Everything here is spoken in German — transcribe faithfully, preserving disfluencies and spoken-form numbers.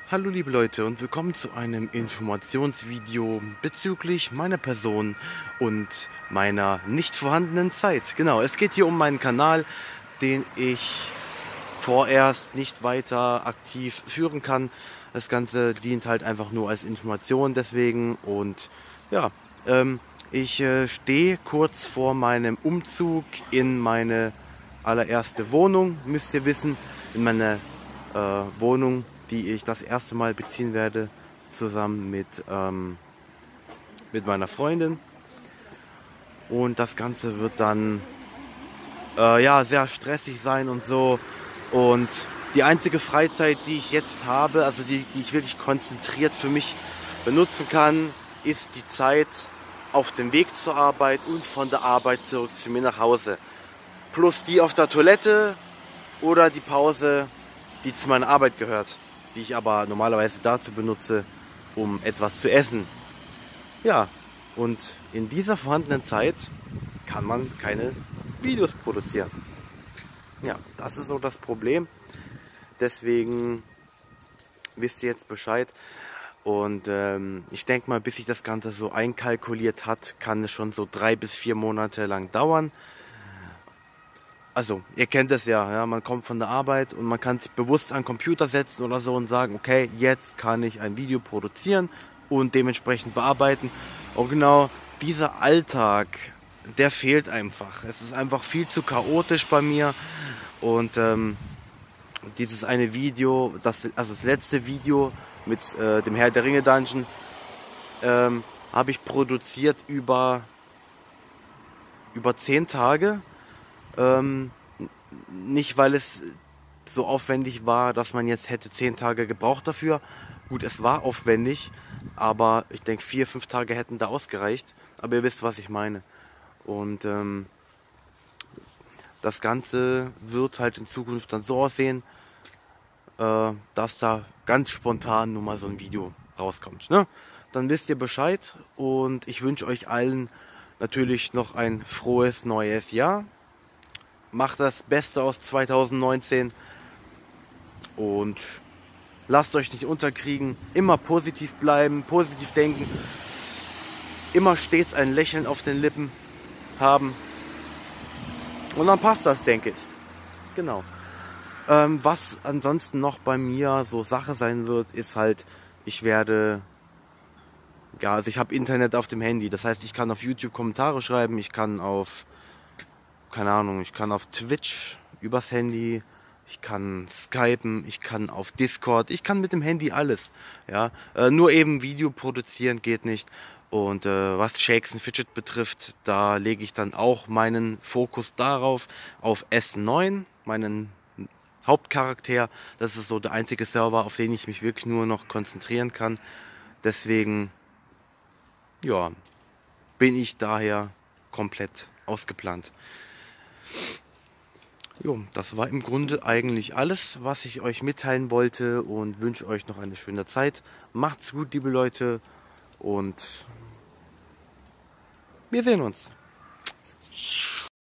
Hallo liebe Leute und willkommen zu einem Informationsvideo bezüglich meiner Person und meiner nicht vorhandenen Zeit. Genau, es geht hier um meinen Kanal, den ich vorerst nicht weiter aktiv führen kann. Das Ganze dient halt einfach nur als Information deswegen und ja, ähm, ich äh, stehe kurz vor meinem Umzug in meine allererste Wohnung, müsst ihr wissen, in meine äh, Wohnung, die ich das erste Mal beziehen werde, zusammen mit, ähm, mit meiner Freundin. Und das Ganze wird dann äh, ja, sehr stressig sein und so. Und die einzige Freizeit, die ich jetzt habe, also die, die ich wirklich konzentriert für mich benutzen kann, ist die Zeit auf dem Weg zur Arbeit und von der Arbeit zurück zu mir nach Hause. Plus die auf der Toilette oder die Pause, die zu meiner Arbeit gehört, die ich aber normalerweise dazu benutze, um etwas zu essen. Ja, und in dieser vorhandenen Zeit kann man keine Videos produzieren. Ja, das ist so das Problem. Deswegen wisst ihr jetzt Bescheid. Und ähm, ich denke mal, bis sich das Ganze so einkalkuliert hat, kann es schon so drei bis vier Monate lang dauern. Also, ihr kennt es ja, ja, man kommt von der Arbeit und man kann sich bewusst an den Computer setzen oder so und sagen, okay, jetzt kann ich ein Video produzieren und dementsprechend bearbeiten. Und genau dieser Alltag, der fehlt einfach. Es ist einfach viel zu chaotisch bei mir und ähm, dieses eine Video, das, also das letzte Video mit äh, dem Herr der Ringe Dungeon, ähm, habe ich produziert über, über zehn Tage. Ähm, nicht, weil es so aufwendig war, dass man jetzt hätte zehn Tage gebraucht dafür. Gut, es war aufwendig, aber ich denke, vier, fünf Tage hätten da ausgereicht. Aber ihr wisst, was ich meine. Und ähm, das Ganze wird halt in Zukunft dann so aussehen, äh, dass da ganz spontan nur mal so ein Video rauskommt. Ne? Dann wisst ihr Bescheid und ich wünsche euch allen natürlich noch ein frohes neues Jahr. Macht das Beste aus zweitausendneunzehn und lasst euch nicht unterkriegen. Immer positiv bleiben, positiv denken. Immer stets ein Lächeln auf den Lippen haben. Und dann passt das, denke ich. Genau. Ähm, was ansonsten noch bei mir so Sache sein wird, ist halt, ich werde... Ja, also ich habe Internet auf dem Handy. Das heißt, ich kann auf YouTube Kommentare schreiben. Ich kann auf... keine Ahnung, ich kann auf Twitch übers Handy, ich kann skypen, ich kann auf Discord, ich kann mit dem Handy alles, ja, äh, nur eben Video produzieren geht nicht und äh, was Shakes and Fidget betrifft, da lege ich dann auch meinen Fokus darauf, auf S neun, meinen Hauptcharakter, das ist so der einzige Server, auf den ich mich wirklich nur noch konzentrieren kann, deswegen, ja, bin ich daher komplett ausgeplant. Jo, das war im Grunde eigentlich alles, was ich euch mitteilen wollte und wünsche euch noch eine schöne Zeit. Macht's gut, liebe Leute, und wir sehen uns.